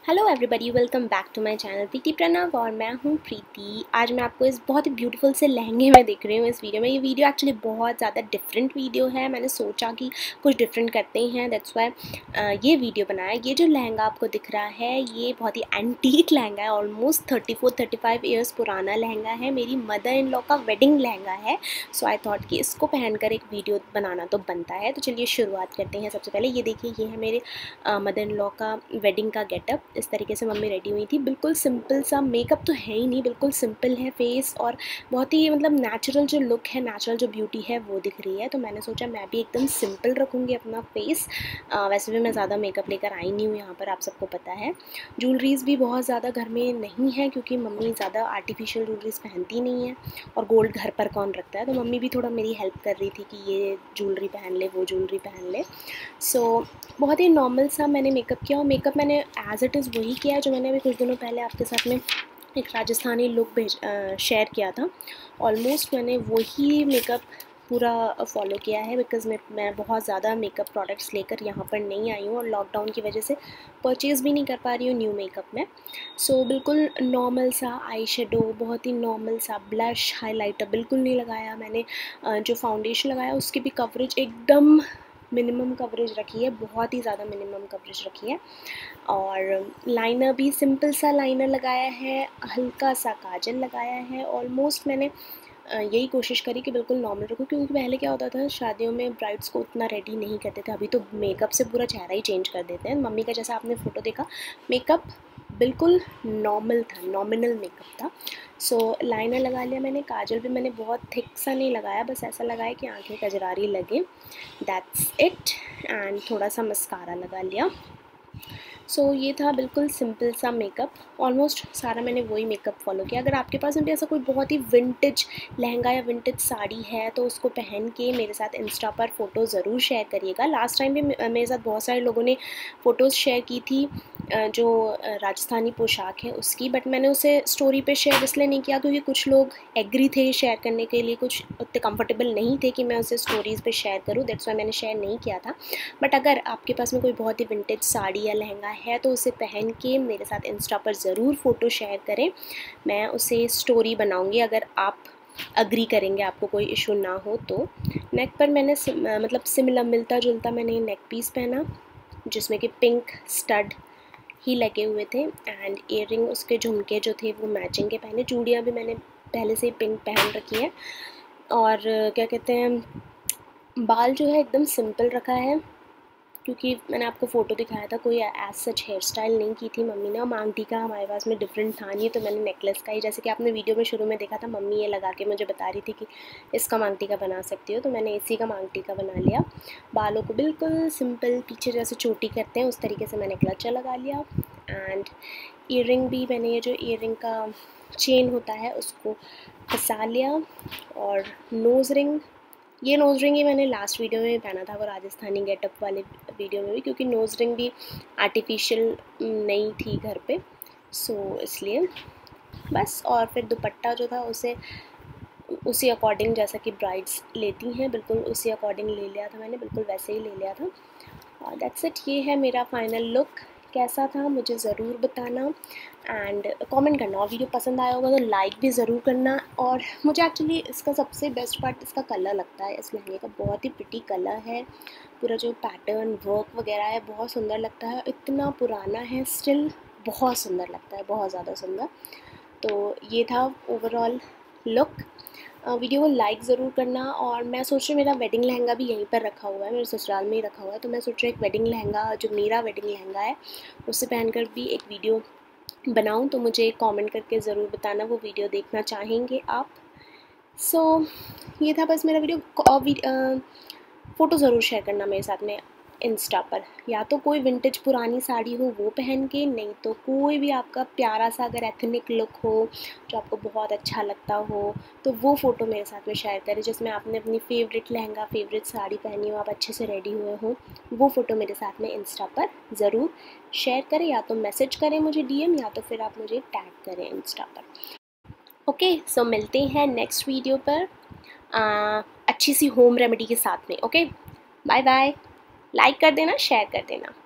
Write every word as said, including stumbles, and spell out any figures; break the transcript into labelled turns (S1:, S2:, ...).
S1: Hello everybody, welcome back to my channel Preeti Pranav और मैं हूँ प्रीति। आज मैं आपको इस बहुत ही ब्यूटीफुल से लहंगे में दिख रही हूँ इस वीडियो में। ये वीडियो एक्चुअली बहुत ज़्यादा डिफरेंट वीडियो है। मैंने सोचा कि कुछ डिफरेंट करते हैं, दैट्स वाई ये वीडियो बनाया। ये जो लहंगा आपको दिख रहा है ये बहुत ही एंटीक लहंगा है। Almost thirty four thirty five years पुराना लहंगा है। मेरी मदर इन लॉ का वेडिंग लहंगा है। सो आई थॉट कि इसको पहनकर एक वीडियो बनाना तो बनता है। तो चलिए शुरुआत करते हैं। सबसे पहले ये देखिए, ये है मेरे मदर इन लॉ का वेडिंग का गेटअप। इस तरीके से मम्मी रेडी हुई थी। बिल्कुल सिंपल सा, मेकअप तो है ही नहीं, बिल्कुल सिंपल है फेस और बहुत ही मतलब नेचुरल जो लुक है, नेचुरल जो ब्यूटी है वो दिख रही है। तो मैंने सोचा मैं भी एकदम सिंपल रखूँगी अपना फेस। आ, वैसे भी मैं ज़्यादा मेकअप लेकर आई नहीं हूँ यहाँ पर, आप सबको पता है। ज्वेलरीज़ भी बहुत ज़्यादा घर में नहीं है क्योंकि मम्मी ज़्यादा आर्टिफिशियल ज्वेलरीज़ पहनती नहीं है और गोल्ड घर पर कौन रखता है। तो मम्मी भी थोड़ा मेरी हेल्प कर रही थी कि ये ज्वेलरी पहन ले, वो ज्वेलरी पहन ले। सो so, बहुत ही नॉर्मल सा मैंने मेकअप किया और मेकअप मैंने एज इट इज़ वही किया जो मैंने अभी कुछ दिनों पहले आपके साथ में एक राजस्थानी लुक भेज शेयर किया था। ऑलमोस्ट मैंने वही मेकअप पूरा फॉलो किया है बिकॉज़ मैं मैं बहुत ज़्यादा मेकअप प्रोडक्ट्स लेकर यहाँ पर नहीं आई हूँ और लॉकडाउन की वजह से परचेज़ भी नहीं कर पा रही हूँ न्यू मेकअप में। सो so, बिल्कुल नॉर्मल सा आई शेडो, बहुत ही नॉर्मल सा ब्लश, हाइलाइटर बिल्कुल नहीं लगाया मैंने। जो फाउंडेशन लगाया उसकी भी कवरेज एकदम मिनिमम कवरेज रखी है, बहुत ही ज़्यादा मिनिमम कवरेज रखी है। और लाइनर भी सिंपल सा लाइनर लगाया है, हल्का सा काजल लगाया है। ऑलमोस्ट मैंने यही कोशिश करी कि बिल्कुल नॉर्मल रखूँ क्योंकि पहले क्या होता था, शादियों में ब्राइड्स को उतना रेडी नहीं करते थे। अभी तो मेकअप से पूरा चेहरा ही चेंज कर देते हैं। मम्मी का जैसा आपने फ़ोटो देखा, मेकअप बिल्कुल नॉर्मल था, नॉमिनल मेकअप था। सो so, लाइनर लगा लिया मैंने। काजल भी मैंने बहुत थिक सा नहीं लगाया, बस ऐसा लगाया कि आंखें कजरारी लगे, दैट्स इट। एंड थोड़ा सा मस्कारा लगा लिया। सो so, ये था बिल्कुल सिंपल सा मेकअप। ऑलमोस्ट सारा मैंने वही मेकअप फॉलो किया। अगर आपके पास में भी ऐसा कोई बहुत ही विंटेज लहंगा या विंटेज साड़ी है तो उसको पहन के मेरे साथ इंस्टा पर फ़ोटो ज़रूर शेयर करिएगा। लास्ट टाइम भी मेरे साथ बहुत सारे लोगों ने फ़ोटोज़ शेयर की थी जो राजस्थानी पोशाक है उसकी, बट मैंने उसे स्टोरी पे शेयर इसलिए नहीं किया क्योंकि कुछ लोग एग्री थे शेयर करने के लिए, कुछ उतने कंफर्टेबल नहीं थे कि मैं उसे स्टोरीज़ पे शेयर करूँ, दैट्स वाई मैंने शेयर नहीं किया था। बट अगर आपके पास में कोई बहुत ही विंटेज साड़ी या लहंगा है तो उसे पहन के मेरे साथ इंस्टा पर ज़रूर फ़ोटो शेयर करें, मैं उसे स्टोरी बनाऊँगी अगर आप अग्री करेंगे, आपको कोई इशू ना हो तो। नेक पर मैंने सिम, मतलब सिमिलर मिलता जुलता मैंने नेक पीस पहना जिसमें कि पिंक स्टड ही लगे हुए थे एंड ईयररिंग, उसके झुमके जो थे वो मैचिंग के पहने। चूड़ियाँ भी मैंने पहले से ही पिंक पहन रखी है। और क्या कहते हैं, बाल जो है एकदम सिंपल रखा है क्योंकि मैंने आपको फ़ोटो दिखाया था, कोई एज सच हेयर स्टाइल नहीं की थी मम्मी ने। और मांग टीका हमारे पास में डिफरेंट था नहीं, तो मैंने नेकलेस का ही, जैसे कि आपने वीडियो में शुरू में देखा था, मम्मी ये लगा के मुझे बता रही थी कि इसका मांग टीका बना सकती हो, तो मैंने इसी का मांग टीका बना लिया। बालों को बिल्कुल सिंपल पीछे जैसे चोटी करते हैं उस तरीके से मैंने क्लचर लगा लिया। एंड ईयररिंग भी मैंने ये जो ईयररिंग का चेन होता है उसको फंसा लिया। और नोज़ रिंग, ये नोज़ रिंग ही मैंने लास्ट वीडियो में पहना था, वो राजस्थानी गेटअप वाले वीडियो में भी, क्योंकि नोज़ रिंग भी आर्टिफिशियल नहीं थी घर पे, सो इसलिए बस। और फिर दुपट्टा जो था उसे उसी अकॉर्डिंग, जैसा कि ब्राइड्स लेती हैं बिल्कुल उसी अकॉर्डिंग ले लिया था मैंने, बिल्कुल वैसे ही ले लिया था। और दैट्स इट, ये है मेरा फाइनल लुक। कैसा था मुझे ज़रूर बताना एंड कमेंट करना, और वीडियो पसंद आया होगा तो लाइक भी ज़रूर करना। और मुझे एक्चुअली इसका सबसे बेस्ट पार्ट इसका कलर लगता है, इस लहंगे का बहुत ही प्रिटी कलर है। पूरा जो पैटर्न वर्क वगैरह है बहुत सुंदर लगता है, इतना पुराना है स्टिल बहुत सुंदर लगता है, बहुत ज़्यादा सुंदर। तो ये था ओवरऑल लुक। वीडियो को लाइक ज़रूर करना। और मैं सोच रही हूँ, मेरा वेडिंग लहंगा भी यहीं पर रखा हुआ है, मेरे ससुराल में ही रखा हुआ है, तो मैं सोच रही हूँ एक वेडिंग लहंगा जो मेरा वेडिंग लहंगा है उससे पहनकर भी एक वीडियो बनाऊँ। तो मुझे कमेंट करके ज़रूर बताना वो वीडियो देखना चाहेंगे आप। सो so, ये था बस मेरा वीडियो। फ़ोटो ज़रूर शेयर करना मेरे साथ में इंस्टा पर, या तो कोई विंटेज पुरानी साड़ी हो वो पहन के, नहीं तो कोई भी आपका प्यारा सा अगर एथनिक लुक हो जो आपको बहुत अच्छा लगता हो तो वो फ़ोटो मेरे साथ में शेयर करें जिसमें आपने अपनी फेवरेट लहंगा, फेवरेट साड़ी पहनी हो, आप अच्छे से रेडी हुए हो, वो फ़ोटो मेरे साथ में इंस्टा पर ज़रूर शेयर करें। या तो मैसेज करें मुझे डीएम, या तो फिर आप मुझे टैग करें इंस्टा पर। ओके, सो मिलते हैं नेक्स्ट वीडियो पर आ, अच्छी सी होम रेमेडी के साथ में। Okay, bye bye. लाइक कर देना, शेयर कर देना।